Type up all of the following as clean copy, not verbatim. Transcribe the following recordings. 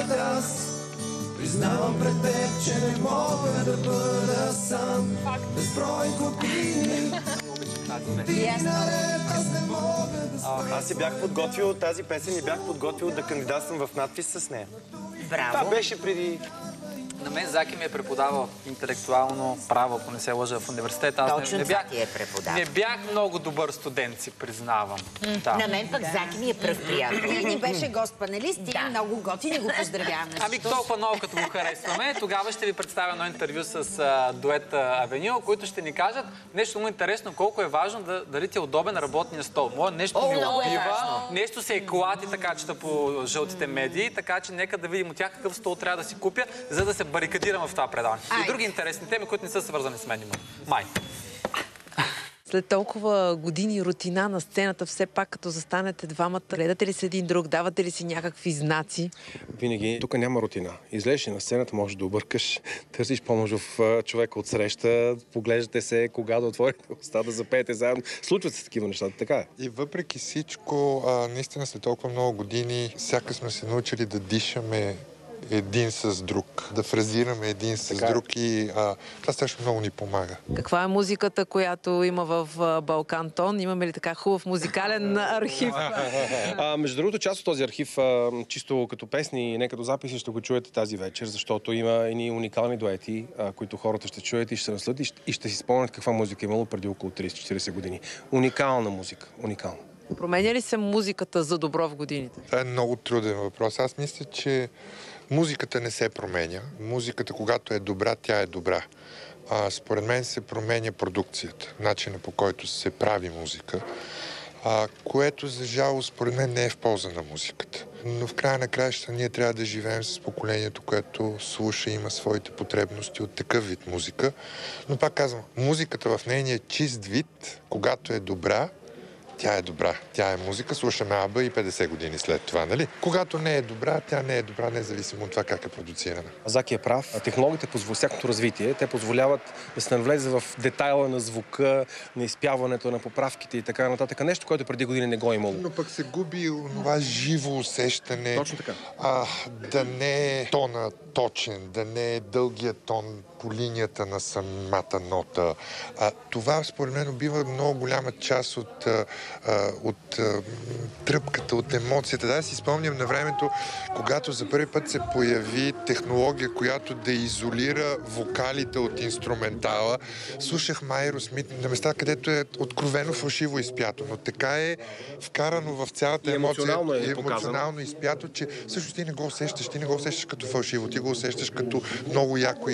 моят аз. Признавам пред теб, че не мога да бъда сам. Безброй години. Аз си бях подготвил тази песен и бях подготвил да кандидатствам в надпис с нея. Браво! Това беше преди... На мен Заки ми е преподавал интелектуално право, ако не се лъжа, в университета. Аз не бях много добър студент, си признавам. На мен пък Заки ми е пръв приятел. И ни беше гост-панелист и много готини, го поздравяваме. Ами толкова много, като го харесваме, тогава ще ви представя едно интервю с дует Авеню, които ще ни кажат нещо много интересно, колко е важно да дадете удобен работния стол. Моя нещо ви убива, нещо се е клати, така чета по жълтите медии, така че нека да видим от тях какъв стол трябва да си купя, за да се барикадирам в това предаване. И други интересни теми, които не са свързани с мен. Май. След толкова години рутина на сцената, все пак като застанете двамата, гледате ли се един друг, давате ли си някакви знаци? Винаги. Тук няма рутина. Излезеш на сцената, можеш да объркаш, търсиш помощ в човека от среща, поглеждате се, кога да отворите уста, да запеете заедно. Случват се такива неща, така е. И въпреки всичко, наистина след толкова много години, сякаш сме се научили да дишаме един с друг, да фразираме един с друг и това страшно много ни помага. Каква е музиката, която има в Балкан Тон? Имаме ли така хубав музикален архив? Между другото, част от този архив, чисто като песни, не като записи, ще го чуете тази вечер, защото има едни уникални дуети, които хората ще чуят и ще се насладят и ще си спомнят каква музика е имало преди около 30-40 години. Уникална музика. Уникална. Променя ли се музиката за добро в годините? Това е много труден въпрос. Аз мисля, че музиката не се променя. Музиката, когато е добра, тя е добра. Според мен се променя продукцията, начинът по който се прави музика, което за жалост според мен не е в полза на музиката. Но в края на краищата ние трябва да живеем с поколението, което слуша и има своите потребности от такъв вид музика. Но пак казвам, музиката в нейния чист вид, когато е добра, тя е добра. Тя е музика, слушаме Аба и 50 години след това, нали? Когато не е добра, тя не е добра, независимо от това как е продуцирана. Заки е прав. Технологиите позволяват всякакото развитие. Те позволяват да се навлезе в детайла на звука, на изпяването, на поправките и така нататък. Нещо, което преди години не го е имало. Но пък се губи това живо усещане. Точно така. Да не е тона точен, да не е дългия тон по линията на самата нота. Това, според мен, бива много голяма част от тръпката, от емоцията. Да, си спомням на времето, когато за първи път се появи технология, която да изолира вокалите от инструментала. Слушах Майро Смит на места, където е откровено фалшиво изпято, но така е вкарано в цялата емоция. Емоционално изпято, че всъщност ти не го усещаш. Ти не го усещаш като фалшиво, ти го усещаш като много яко.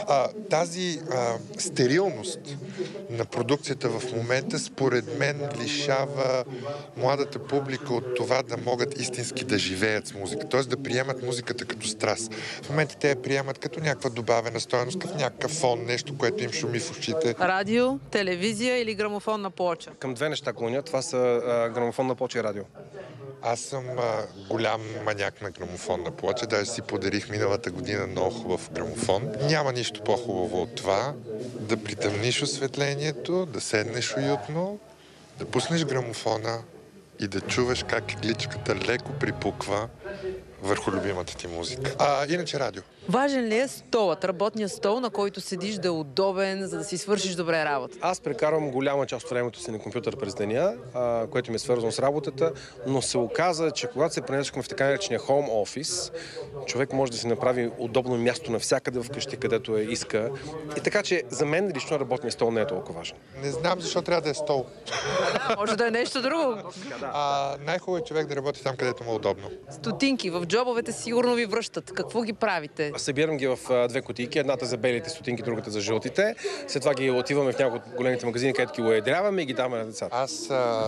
Тази стерилност на продукцията в момента, според мен, лишава младата публика от това да могат истински да живеят с музика. Т.е. да приемат музиката като страст. В момента те я приемат като някаква добавена стойност, като някакъв фон, нещо, което им шуми в ушите. Радио, телевизия или грамофонна плоча? Към две неща клоня. Това са грамофонна плоча и радио. Аз съм голям маняк на грамофонна плоча. Даже си подарих миналата година много хубав грамофон. Няма нищо по-хубаво от това да притъмниш осветлението, да седнеш уютно, да пуснеш грамофона и да чуваш как игличката леко припуква върху любимата ти музика. Иначе радио. Важен ли е столът, работният стол, на който седиш, да е удобен, за да си свършиш добре работа? Аз прекарвам голяма част от времето си на компютър през деня, което ми е свързано с работата, но се оказа, че когато се пренесохме в така наречения home office, човек може да си направи удобно място навсякъде вкъщи, където иска. И така, че за мен лично работният стол не е толкова важен. Не знам защо трябва да е стол. Може да е нещо друго. Най-хубаво е човек да работи там, където му е удобно. Стотинки в джобовете сигурно ви връщат. Какво ги правите? Събирам ги в две кутийки. Едната за белите стотинки, другата за жълтите. След това ги отиваме в някои от големите магазини, където ги уедряваме и ги даваме на децата. Аз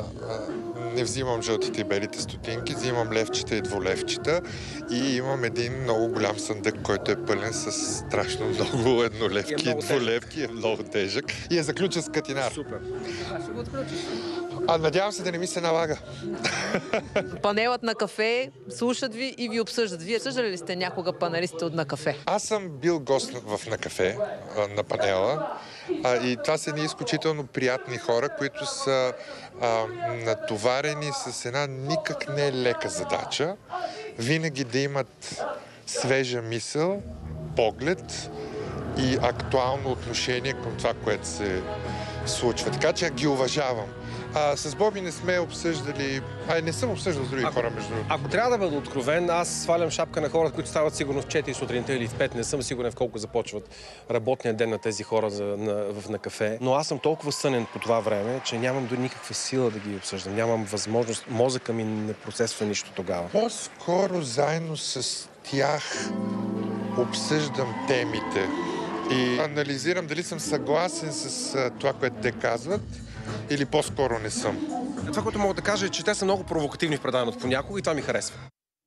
не взимам жълтите и белите стотинки, взимам левчета и двулевчета и имам един много голям съндък, който е пълен с страшно много еднолевки и двулевки. Е много тежък и е заключен с катинар. Супер. Ще го отключиш. Надявам се да не ми се налага. Панелът на кафе, слушат ви и ви обсъждат. Вие обсъждали ли сте някога панелистите от На кафе? Аз съм бил гост в На кафе, на панела. И това са едни изключително приятни хора, които са натоварени с една никак не лека задача. Винаги да имат свежа мисъл, поглед и актуално отношение към това, което се случва. Така че ги уважавам. С Боби не сме обсъждали... не съм обсъждал с други хора, между другото. Ако трябва да бъда откровен, аз свалям шапка на хората, които стават сигурно в 4 сутринта или в 5. Не съм сигурен в колко започват работния ден на тези хора на кафе. Но аз съм толкова сънен по това време, че нямам дори никаква сила да ги обсъждам. Нямам възможност. Мозъка ми не процесва нищо тогава. По-скоро заедно с тях обсъждам темите и анализирам дали съм съгласен с това, което те казват, или по-скоро не съм. Това, което мога да кажа е, че те са много провокативни в предаването понякога и това ми харесва.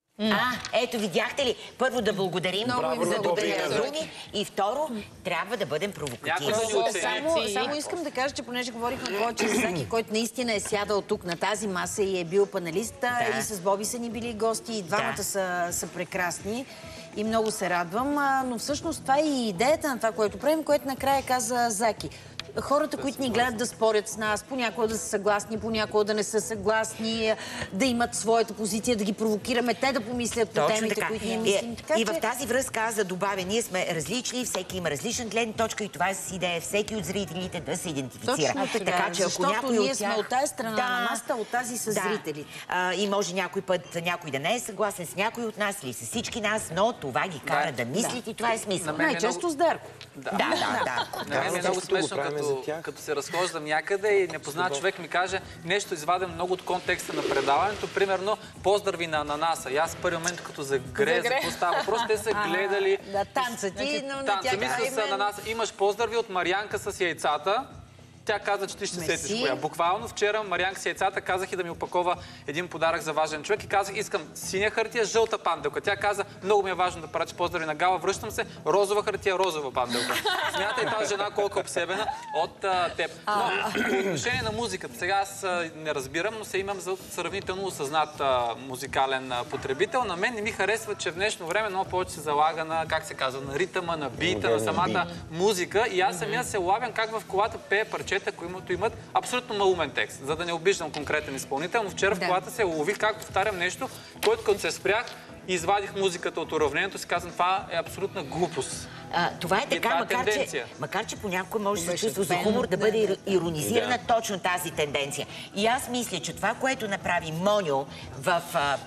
Ето, видяхте ли? Първо да благодарим за добрите думи и второ, трябва да бъдем провокативни. Само искам да кажа, че понеже говорихме повече за Заки, който наистина е сядал тук на тази маса и е бил паналист, и с Боби са ни били гости, и двамата са прекрасни. И много се радвам, но всъщност това е и идеята на това, което правим, което накрая каза Заки. Хората, които ни гледат да спорят с нас, понякога да са съгласни, понякога да не са съгласни, да имат своята позиция, да ги провокираме, те да помислят по темите, които ние мислим. И в тази връзка аз да добавя, ние сме различни, всеки има различна гледна точка и това е с идея всеки от зрителите да се идентифицира. Така, че ако някой ние сме от тази страна на масата, от тази с зрителите. И може някой път някой да не е съгласен с някой от нас или с всички нас, но това ги кара да мислят и това е смисъл. Най-често с Дарко. Да. На мен е много смешно, като се разхождам някъде и непознат човек ми каже нещо изваден много от контекста на предаването. Примерно, поздрави на ананаса. И аз в първи момент, като загрея, за какво става въпрос, те са гледали... Да, танца ти, но на тях... Танца с ананаса. Имаш поздрави от Марианка с яйцата. Тя каза, че ти ще се сетиш коя. Буквално вчера Марианка с яйцата казах и да ми опакова един подарък за важен човек и казах, искам синя хартия, жълта панделка. Тя каза, много ми е важно да прача поздрави на Гала, връщам се, розова хартия, розова панделка. Смятай тази жена колко е обсебена от теб. Но по отношение на музиката, сега аз не разбирам, но се имам за сравнително осъзнат музикален потребител. На мен не ми харесва, че в днешно време много повече се залага на, как се казва, на ритъма, на бита, на самата музика и аз самия се лавям как в колата пее парчета, които имат абсолютно малумен текст, за да не обиждам конкретен изпълнител, но вчера в колата се лових как повтарям нещо, което като се спрях и извадих музиката от уравнението, си казвам, това е абсолютна глупост. Това е така, макар че понякога може да се чувства за хумор да бъде иронизирана точно тази тенденция. И аз мисля, че това, което направи Моньо в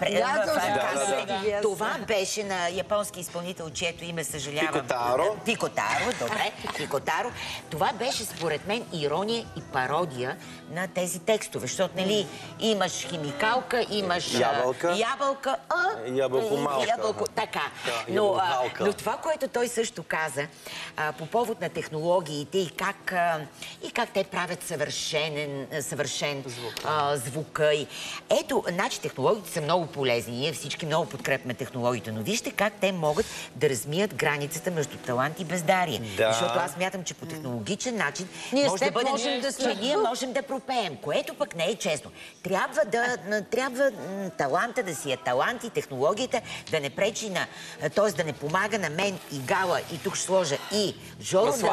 това беше на японски изпълнител, чието име съжалявам. Пикотаро, добре, Пикотаро. Това беше според мен ирония и пародия на тези текстове, защото, нали, имаш химикалка, имаш ябълка, ябълко, така. Но това, което той също каза по повод на технологиите и как те правят съвършен звука. Ето, значи технологиите са много полезни. Ние всички много подкрепяме технологиите, но вижте как те могат да размият границата между талант и бездарие. Защото аз смятам, че по технологичен начин може да бъде, че ние можем да пропеем, което пък не е честно. Трябва таланта да си е талант и технологията да не пречи на, т.е. да не помага на мен и Гала, и тук ще сложа и Жоро да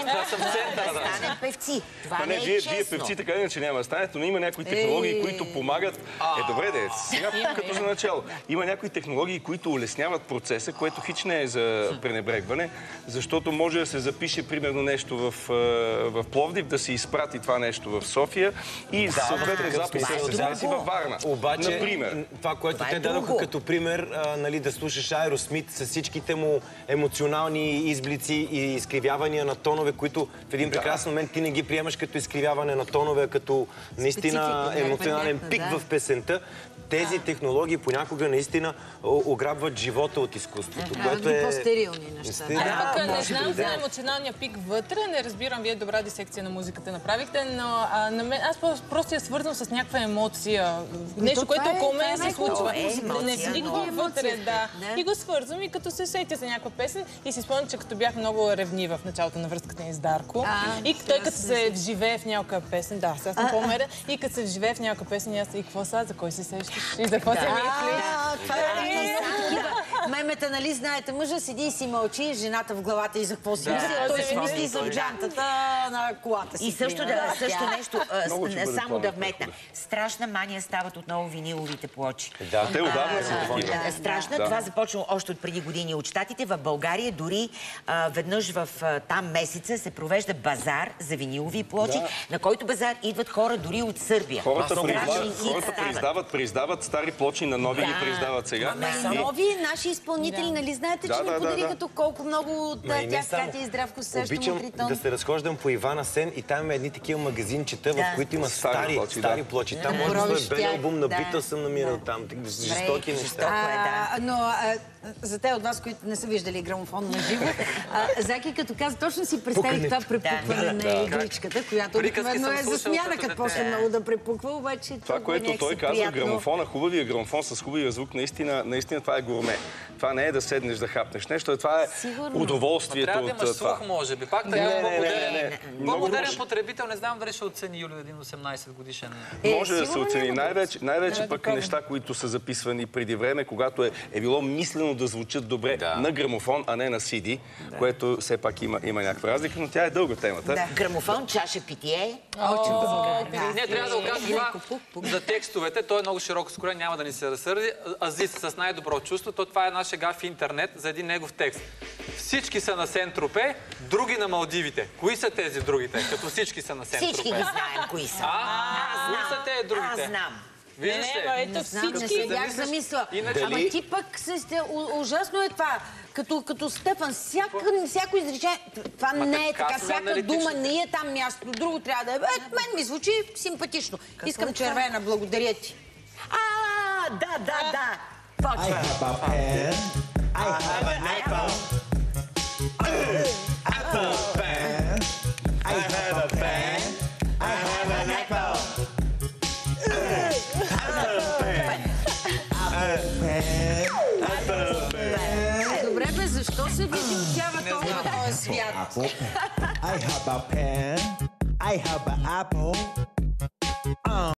станем певци. Това не е честно. Вие певци така иначе няма да станете, но има някои технологии, които помагат. Добре, сега като за начало. Има някои технологии, които улесняват процеса, което хич не е за пренебрегване, защото може да се запише примерно нещо в Пловдив, да се изпрати това нещо в София и съответно запис се смеси във Варна. Обаче, това, което те дадоха като пример, да слушаш Аеросмит с всичките му емоционални изблици и изкривявания на тонове, които в един прекрасен момент ти не ги приемаш като изкривяване на тонове, като наистина емоционален пик в песента. Тези технологии понякога наистина ограбват живота от изкуството, което е... по-стерилни неща. Не знам за емоционалния пик вътре, не разбирам, вие добра дисекция на музиката направихте, но аз просто я свързвам с някаква емоция. Нещо, което около мен се случва. Не стигва вътре, да. И го свързвам и като се сетя за някаква песен и си спомням, че като бях много ревнива в началото на връзката ни с Дарко и той като се вживее в някаква песен, сега съм по-умерен, и като се вживее в някаква песен, аз и какво сега, за кой се сещаш и за какво се мисли? мемета, нали знаете, мъжа седи и си мълчи, жената в главата и за какво си мисли, той си мисли за джантата на колата си. И също нещо, само да вметна. Страшна мания стават отново виниловите плочи. Да, те отдавна са такива. Страшна. Това започна още от преди години от Щатите. В България дори веднъж в там месеца се провежда базар за винилови плочи, на който базар идват хора дори от Сърбия. Хората преиздават стари плочи, на нови ги преиздават сега. Нови наши изпълнители, нали знаете, че ни подариха тук колко много от тях, Катя и Здравко също. Обичам да се разхождам по Ивана Сен и там има едни такива магазинчета, в които има стари плочи. Там може да бъде бел албум на Битълс съм намирал там. Жестоки неща. Но за те от вас, които не са виждали грамофон на живо, Заки като каза, точно си представих това препукване на игличката, която обикновено е засмяна, като почне много да препуква, обаче това, което той казва, грамофона, хубавия грамофон с хубавия звук, наистина това е гурме. Това не е да седнеш да хапнеш нещо, това е удоволствието от това. Трябва да имаш слух, може би. Пак по-модерен потребител, не знам дали ще оцени Юли един 18 годишен. Може да се оцени. Най-вече пък неща, които са записвани преди време, когато е било мислено да звучат добре на грамофон, а не на CD, което все пак има някаква разлика, но тя е дълга темата. Грамофон, чаша питие. Не, трябва да го кажа това за текстовете. Той е много широко скорен, няма да ни се разсърди. Азис с най-добро чувство. Това е една шега в интернет за един негов текст. Всички са на Сен-Тропе, други на Малдивите. Кои са тези другите, като всички са на Сен-Тропе? Всички ги знаем кои са. Кои са те другите? Аз знам. Виждаш ли? Ето всички. Бях замисла. Ама ти пък ужасно е това. Като Стефан, всяко изречение, това не е така, всяка дума не е там място, друго трябва да е. Мен ми звучи симпатично. Искам червена, благодаря ти. Да. I have a pen, I have an apple. Apple pen, I have a pen, I have an apple. Добре бе, защо се видеотява толкова този свят? I have a pen, I have an apple.